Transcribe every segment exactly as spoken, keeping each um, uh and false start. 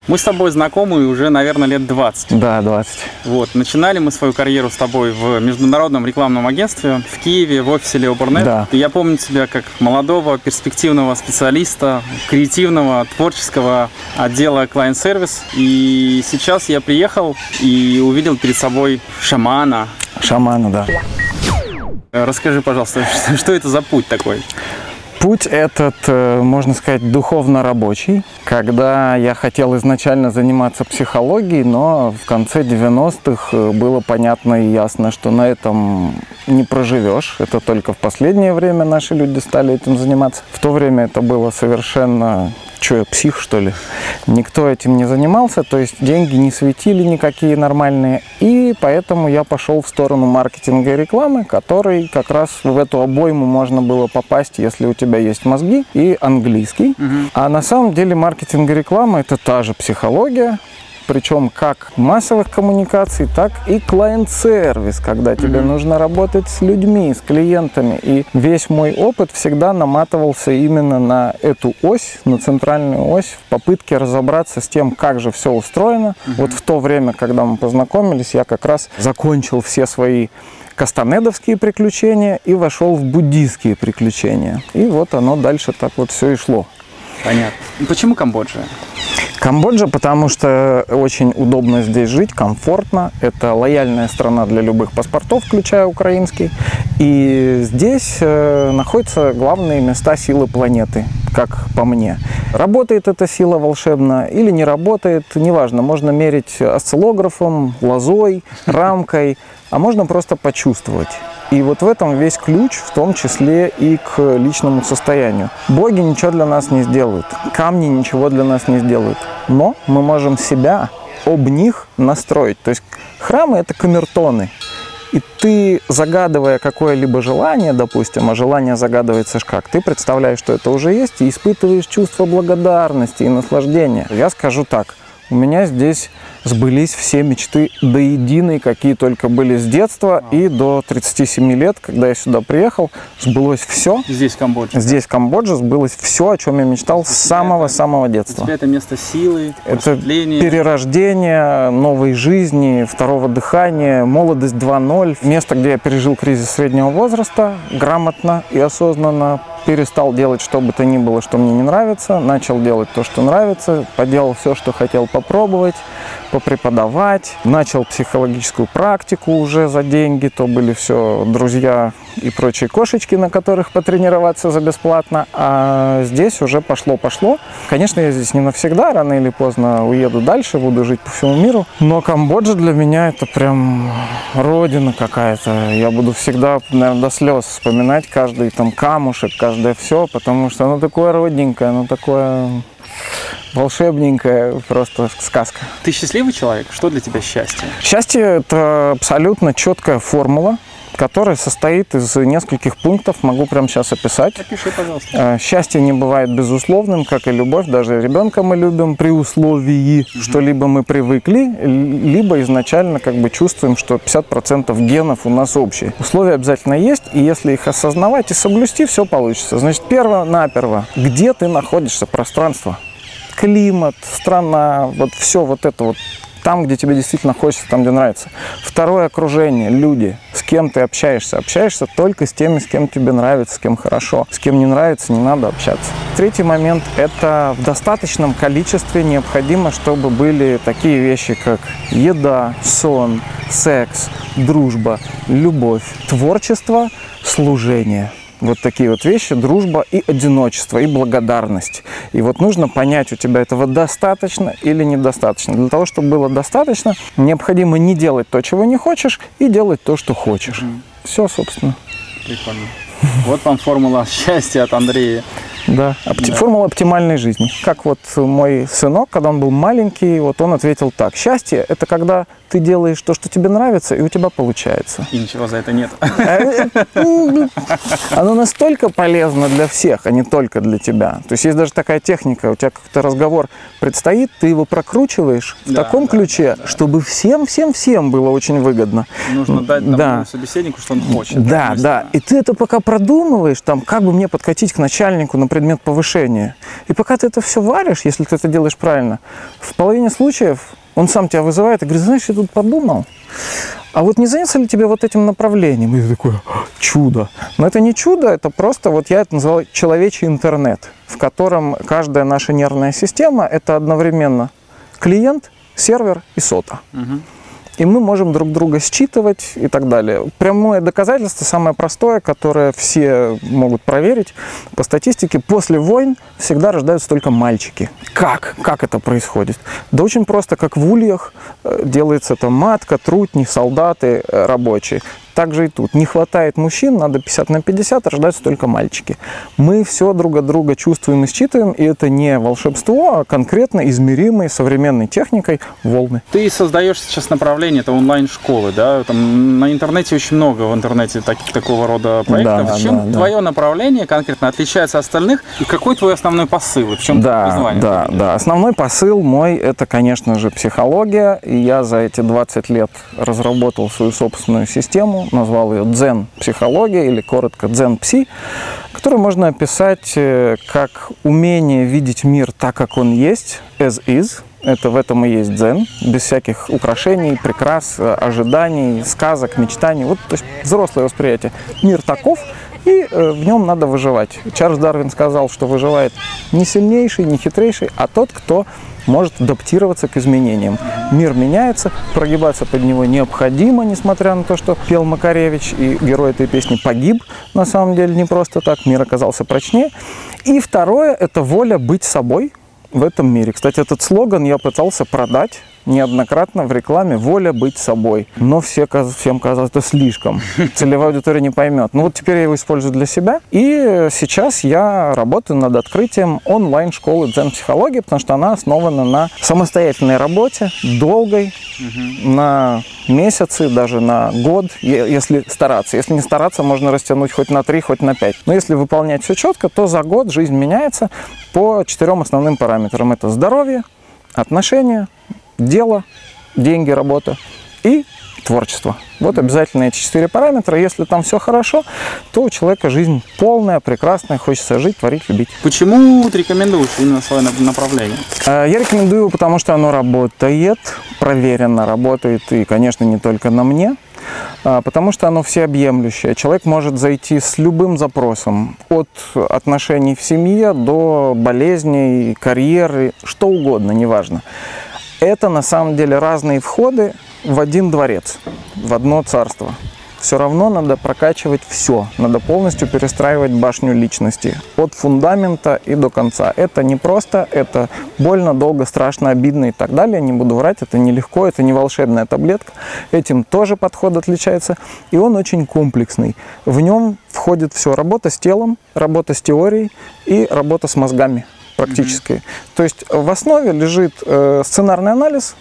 Мы с тобой знакомы уже, наверное, лет двадцать. Да, двадцать. Вот. Начинали мы свою карьеру с тобой в международном рекламном агентстве в Киеве, в офисе Leobornet. Да. И я помню тебя как молодого, перспективного специалиста, креативного, творческого отдела Client Service. И сейчас я приехал и увидел перед собой шамана. Шамана, да. Расскажи, пожалуйста, что это за путь такой? Путь этот, можно сказать, духовно-рабочий. Когда я хотел изначально заниматься психологией, но в конце девяностых было понятно и ясно, что на этом не проживешь. Это только в последнее время наши люди стали этим заниматься. В то время это было совершенно... Что, я псих, что ли? Никто этим не занимался, то есть деньги не светили никакие нормальные. И поэтому я пошел в сторону маркетинга и рекламы, который как раз в эту обойму можно было попасть, если у тебя есть мозги и английский. Угу. А на самом деле маркетинг и реклама – это та же психология. Причем как массовых коммуникаций, так и клиент-сервис, когда тебе mm-hmm. нужно работать с людьми, с клиентами. И весь мой опыт всегда наматывался именно на эту ось, на центральную ось, в попытке разобраться с тем, как же все устроено. Mm-hmm. Вот в то время, когда мы познакомились, я как раз закончил все свои кастанедовские приключения и вошел в буддийские приключения. И вот оно дальше так вот все и шло. Понятно. Почему Камбоджа? Камбоджа, потому что очень удобно здесь жить, комфортно. Это лояльная страна для любых паспортов, включая украинский. И здесь э, находятся главные места силы планеты, как по мне. Работает эта сила волшебно или не работает, неважно. Можно мерить осциллографом, лозой, рамкой, а можно просто почувствовать. И вот в этом весь ключ, в том числе и к личному состоянию. Боги ничего для нас не сделают, камни ничего для нас не сделают. Но мы можем себя об них настроить. То есть храмы – это камертоны. И ты, загадывая какое-либо желание, допустим, а желание загадывается ж как, ты представляешь, что это уже есть, и испытываешь чувство благодарности и наслаждения. Я скажу так, у меня здесь сбылись все мечты до единой, какие только были с детства, и до тридцати семи лет, когда я сюда приехал, сбылось все. Здесь, в Камбодже? Здесь, в Камбодже, сбылось все, о чем я мечтал с самого-самого детства. Для тебя это место силы, это перерождение, новой жизни, второго дыхания, молодость два ноль. Место, где я пережил кризис среднего возраста, грамотно и осознанно перестал делать что бы то ни было, что мне не нравится, начал делать то, что нравится, поделал все, что хотел попробовать, попреподавать, начал психологическую практику уже за деньги, то были все друзья и прочие кошечки, на которых потренироваться за бесплатно, а здесь уже пошло-пошло. Конечно, я здесь не навсегда, рано или поздно уеду дальше, буду жить по всему миру, но Камбоджа для меня это прям родина какая-то. Я буду всегда, наверное, до слез вспоминать каждый там камушек, каждое все, потому что оно такое родненькое, оно такое волшебненькое, просто сказка. Ты счастливый человек? Что для тебя счастье? Счастье – это абсолютно четкая формула, которая состоит из нескольких пунктов, могу прямо сейчас описать. Опиши, пожалуйста. Счастье не бывает безусловным, как и любовь. Даже ребенка мы любим при условии, mm-hmm. что либо мы привыкли, либо изначально как бы чувствуем, что пятьдесят процентов генов у нас общие. Условия обязательно есть, и если их осознавать и соблюсти, все получится. Значит, перво-наперво, где ты находишься, пространство, климат, страна, вот все вот это вот. Там, где тебе действительно хочется, там, где нравится. Второе — окружение, люди, с кем ты общаешься. Общаешься только с теми, с кем тебе нравится, с кем хорошо. С кем не нравится, не надо общаться. Третий момент – это в достаточном количестве необходимо, чтобы были такие вещи, как еда, сон, секс, дружба, любовь, творчество, служение. Вот такие вот вещи, дружба и одиночество, и благодарность. И вот нужно понять, у тебя этого достаточно или недостаточно. Для того, чтобы было достаточно, необходимо не делать то, чего не хочешь, и делать то, что хочешь. Mm-hmm. Все, собственно. Прикольно. Вот вам формула счастья от Андрея. Да, опти- да. Формула оптимальной жизни. Как вот мой сынок, когда он был маленький, вот он ответил так. Счастье – это когда ты делаешь то, что тебе нравится, и у тебя получается. И ничего за это нет. Оно настолько полезно для всех, а не только для тебя. То есть есть даже такая техника, у тебя как-то разговор предстоит, ты его прокручиваешь в да, таком да, ключе, да, да. чтобы всем-всем-всем было очень выгодно. Нужно дать тому да. собеседнику, что он хочет. Да, да. И ты это пока продумываешь, там, как бы мне подкатить к начальнику, например, предмет повышения. И пока ты это все варишь, если ты это делаешь правильно, в половине случаев он сам тебя вызывает и говорит: знаешь, я тут подумал, а вот не заняться ли тебе вот этим направлением? И ты такой: чудо. Но это не чудо, это просто, вот я это называю человечий интернет, в котором каждая наша нервная система – это одновременно клиент, сервер и сота. Угу. И мы можем друг друга считывать и так далее. Прямое доказательство, самое простое, которое все могут проверить по статистике: после войн всегда рождаются только мальчики. Как? Как это происходит? Да очень просто, как в ульях делается там матка, трутни, солдаты, рабочие. Также и тут. Не хватает мужчин, надо пятьдесят на пятьдесят, рождаются только мальчики. Мы все друг от друга чувствуем и считываем, и это не волшебство, а конкретно измеримые современной техникой волны. Ты создаешь сейчас направление, это онлайн-школы, да? Там на интернете очень много, в интернете таких, такого рода проектов. Да, Чем да, твое да. направление конкретно отличается от остальных? И какой твой основной посыл? И в чем да, призвание? Да, да. Основной посыл мой – это, конечно же, психология. И я за эти двадцать лет разработал свою собственную систему. Назвал ее дзен-психология или коротко дзен-пси, которую можно описать как умение видеть мир так, как он есть, as is. Это в этом и есть дзен, без всяких украшений, прикрас, ожиданий, сказок, мечтаний. Вот, то есть взрослое восприятие. Мир таков, и э, в нем надо выживать. Чарльз Дарвин сказал, что выживает не сильнейший, не хитрейший, а тот, кто может адаптироваться к изменениям. Мир меняется, прогибаться под него необходимо, несмотря на то, что пел Макаревич, и герой этой песни погиб, на самом деле не просто так, мир оказался прочнее. И второе – это воля быть собой в этом мире. Кстати, этот слоган я пытался продать неоднократно в рекламе: воля быть собой. Но все, всем казалось, это слишком. Целевая аудитория не поймет. Ну вот теперь я его использую для себя. И сейчас я работаю над открытием онлайн-школы дзен-психологии, потому что она основана на самостоятельной работе, долгой, угу. на месяцы, даже на год, если стараться. Если не стараться, можно растянуть хоть на три, хоть на пять. Но если выполнять все четко, то за год жизнь меняется по четырем основным параметрам. Это здоровье, отношения, дело, деньги, работа и творчество. Вот обязательно эти четыре параметра. Если там все хорошо, то у человека жизнь полная, прекрасная, хочется жить, творить, любить. Почему ты рекомендуешь именно свое направление? Я рекомендую, потому что оно работает, проверенно работает, и, конечно, не только на мне. Потому что оно всеобъемлющее. Человек может зайти с любым запросом, от отношений в семье до болезней, карьеры, что угодно, неважно. Это на самом деле разные входы в один дворец, в одно царство. Все равно надо прокачивать все, надо полностью перестраивать башню личности, от фундамента и до конца. Это не просто, это больно, долго, страшно, обидно и так далее. Не буду врать, это нелегко, это не волшебная таблетка. Этим тоже подход отличается, и он очень комплексный. В нем входит все: работа с телом, работа с теорией и работа с мозгами. Практической. Mm-hmm. То есть в основе лежит э, сценарный анализ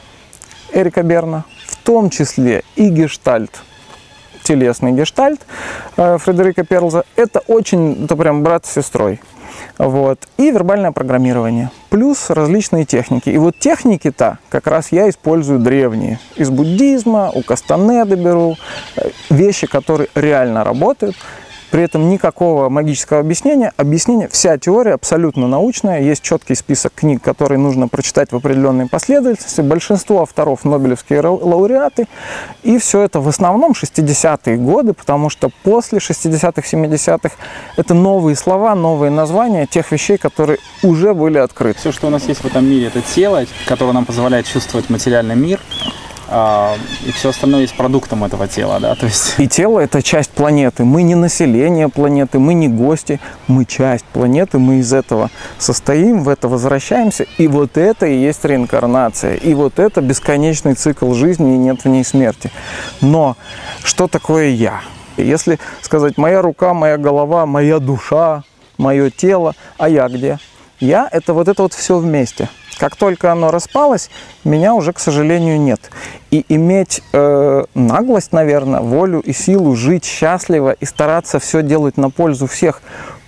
Эрика Берна, в том числе и гештальт, телесный гештальт э, Фредерика Перлза. Это очень, это прям брат с сестрой. Вот. И вербальное программирование. Плюс различные техники. И вот техники-то как раз я использую древние. Из буддизма, у Кастанеды беру. Вещи, которые реально работают. При этом никакого магического объяснения. Объяснение, вся теория абсолютно научная. Есть четкий список книг, которые нужно прочитать в определенной последовательности. Большинство авторов нобелевские лауреаты. И все это в основном шестидесятые годы, потому что после шестидесятых, семидесятых это новые слова, новые названия тех вещей, которые уже были открыты. Все, что у нас есть в этом мире, это тело, которое нам позволяет чувствовать материальный мир. И все остальное есть продуктом этого тела, да, то есть... И тело – это часть планеты. Мы не население планеты, мы не гости, мы часть планеты, мы из этого состоим, в это возвращаемся. И вот это и есть реинкарнация. И вот это бесконечный цикл жизни, и нет в ней смерти. Но что такое я? Если сказать «моя рука, моя голова, моя душа, мое тело», а я где? Я – это вот это вот все вместе. Как только оно распалось, меня уже, к сожалению, нет. И иметь э, наглость, наверное, волю и силу жить счастливо и стараться все делать на пользу всех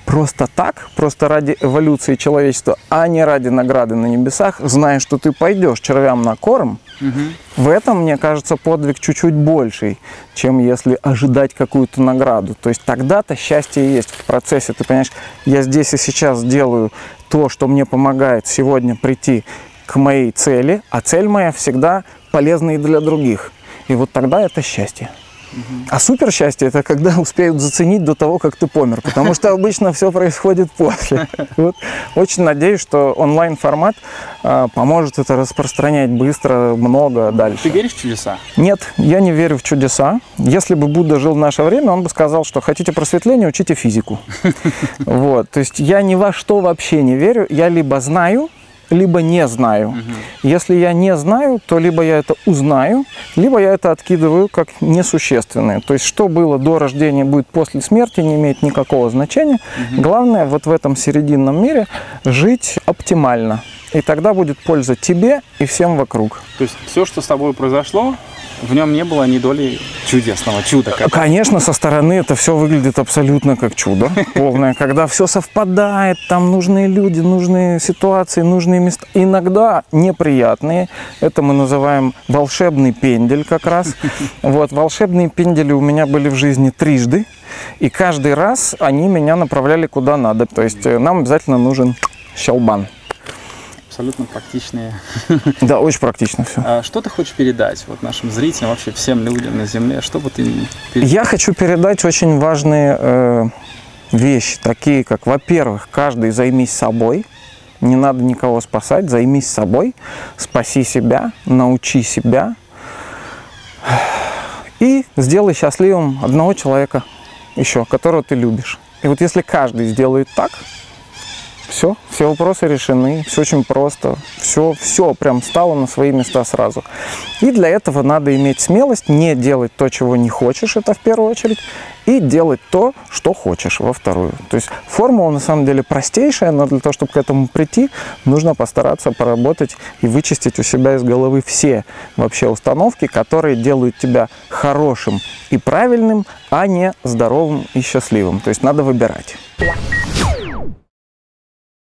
просто так, просто ради эволюции человечества, а не ради награды на небесах, зная, что ты пойдешь червям на корм, угу. В этом, мне кажется, подвиг чуть-чуть больший, чем если ожидать какую-то награду. То есть тогда-то счастье есть в процессе. Ты понимаешь, я здесь и сейчас делаю то, что мне помогает сегодня прийти к моей цели, а цель моя всегда полезна и для других. И вот тогда это счастье. А супер счастье — это когда успеют заценить до того, как ты помер, потому что обычно все происходит после. Вот. Очень надеюсь, что онлайн-формат а, поможет это распространять быстро, много дальше. Ты веришь в чудеса? Нет, я не верю в чудеса. Если бы Будда жил в наше время, он бы сказал, что хотите просветления, учите физику. Вот. То есть я ни во что вообще не верю. Я либо знаю, либо не знаю. Угу. Если я не знаю, то либо я это узнаю, либо я это откидываю как несущественное. То есть что было до рождения, будет после смерти, не имеет никакого значения. Угу. Главное вот в этом серединном мире жить оптимально. И тогда будет польза тебе и всем вокруг. То есть все, что с тобой произошло, в нем не было ни доли чудесного чуда. Конечно, со стороны это все выглядит абсолютно как чудо полное, когда все совпадает, там нужные люди, нужные ситуации, нужные места. Иногда неприятные. Это мы называем волшебный пендель как раз. Вот, волшебные пендели у меня были в жизни трижды, и каждый раз они меня направляли куда надо. То есть нам обязательно нужен щелбан. Абсолютно практичные. Да, очень практично все. А что ты хочешь передать вот нашим зрителям, вообще всем людям на Земле? Что бы ты передал? Я хочу передать очень важные э, вещи, такие как, во-первых, каждый займись собой. Не надо никого спасать, займись собой, спаси себя, научи себя и сделай счастливым одного человека еще, которого ты любишь. И вот если каждый сделает так, все, все вопросы решены, все очень просто, все, все прям стало на свои места сразу. И для этого надо иметь смелость не делать то, чего не хочешь, это в первую очередь, и делать то, что хочешь, во вторую. То есть формула на самом деле простейшая, но для того, чтобы к этому прийти, нужно постараться поработать и вычистить у себя из головы все вообще установки, которые делают тебя хорошим и правильным, а не здоровым и счастливым. То есть надо выбирать.